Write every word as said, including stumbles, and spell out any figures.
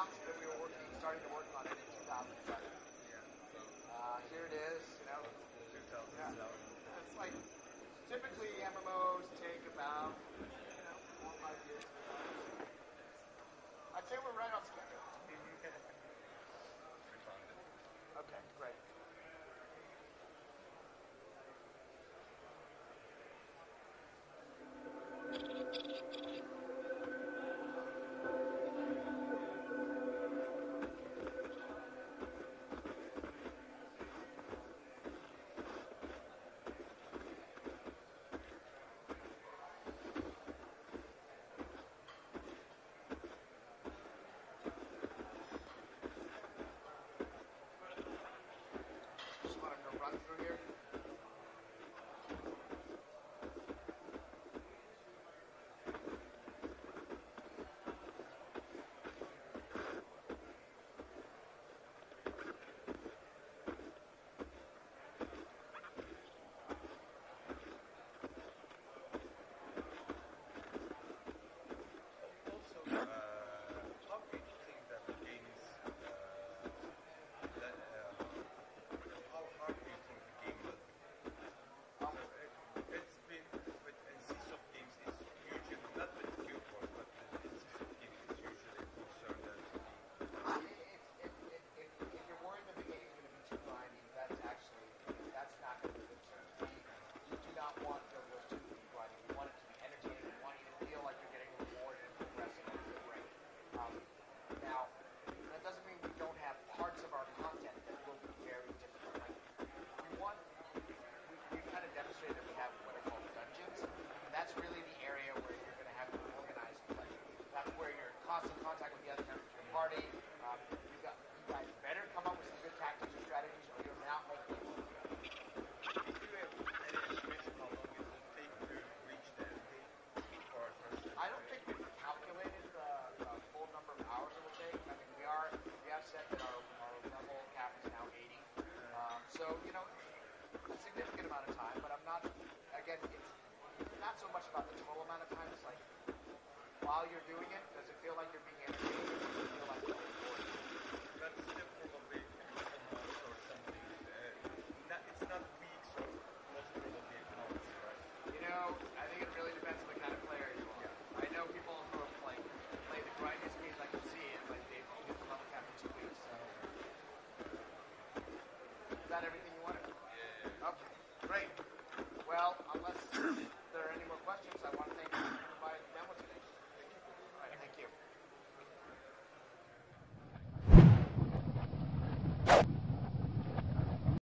announced that we were working, starting to work on it in two thousand seven. Yeah. So uh, here it is. You know, two thousand seven. Yeah. It's like typically M M Os take about you know four or five years. I'd say we're right on schedule. We found it. Okay, great. Just want to go run through here. Also, uh, how do you think that the games, uh, that, uh, how hard do you think the game will be? Um, So it, it's been, with N C S O F games, it's usually, not with Guild Wars, but with N C S O F games, it's usually a concern that If, if, if, if, if you're worried that the game's going to be too grindy, that's actually, that's not going to be a concern. You do not want Guild Wars two to be grindy. You want it to be entertaining. You want you to feel like you're getting rewarded and progressing. That's great. Um, now, that doesn't mean we don't have parts of our content that will be very different. Like, we want, we, we kind of demonstrated that we have what are called dungeons. And that's really the area where you're going to have to organize play. That's where you're in constant contact with the other members of your party. Um, you got, you guys better come up with some good tactics or strategies, or you're not making it. if you have any estimation how long it will take to reach the end game for our first I don't think we've calculated the, the full number of hours it will take. I mean, we are we have said that our, our level cap is now eighty. Um, so you know, a significant amount of time. But I'm not. Again, it's not so much about the total amount of time. It's like while you're doing it, does it feel like you're being